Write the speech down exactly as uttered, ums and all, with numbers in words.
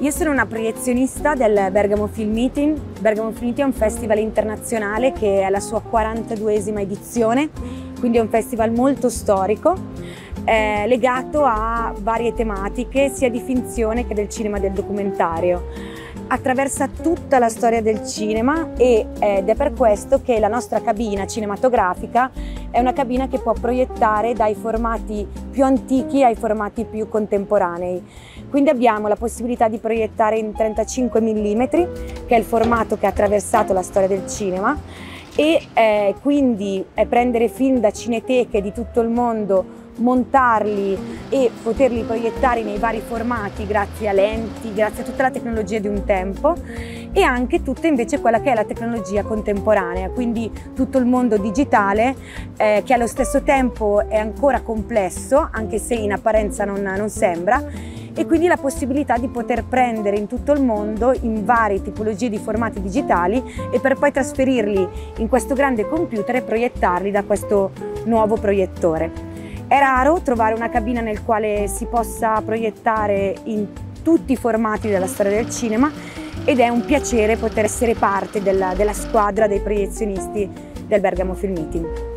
Io sono una proiezionista del Bergamo Film Meeting. Bergamo Film Meeting è un festival internazionale che è alla sua quarantaduesima edizione, quindi è un festival molto storico, eh, legato a varie tematiche sia di finzione che del cinema e del documentario. Attraversa tutta la storia del cinema e, ed è per questo che la nostra cabina cinematografica è una cabina che può proiettare dai formati più antichi ai formati più contemporanei. Quindi abbiamo la possibilità di proiettare in trentacinque millimetri, che è il formato che ha attraversato la storia del cinema, e eh, quindi eh, prendere film da cineteche di tutto il mondo, montarli e poterli proiettare nei vari formati grazie a lenti, grazie a tutta la tecnologia di un tempo, e anche tutta invece quella che è la tecnologia contemporanea, quindi tutto il mondo digitale eh, che allo stesso tempo è ancora complesso, anche se in apparenza non, non sembra, e quindi la possibilità di poter prendere in tutto il mondo in varie tipologie di formati digitali e per poi trasferirli in questo grande computer e proiettarli da questo nuovo proiettore. È raro trovare una cabina nel quale si possa proiettare in tutti i formati della storia del cinema ed è un piacere poter essere parte della, della squadra dei proiezionisti del Bergamo Film Meeting.